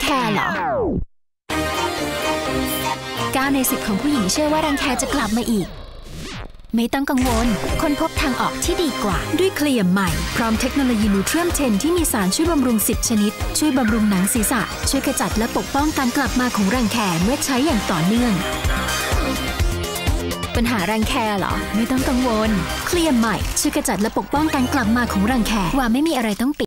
แคเหรอ9 ใน 10ของผู้หญิงเชื่อว่ารังแคจะกลับมาอีกไม่ต้องกังวลค้นพบทางออกที่ดีกว่าด้วยเคลียร์ใหม่พร้อมเทคโนโลยีนูเทรียม10ที่มีสารช่วยบำรุง10ชนิดช่วยบำรุงหนังศีรษะช่วยขจัดและปกป้องการกลับมาของรังแคเมื่อใช้อย่างต่อเนื่องปัญหารังแคเหรอไม่ต้องกังวลเคลียร์ใหม่ช่วยขจัดและปกป้องการกลับมาของรังแคว่าไม่มีอะไรต้องปิด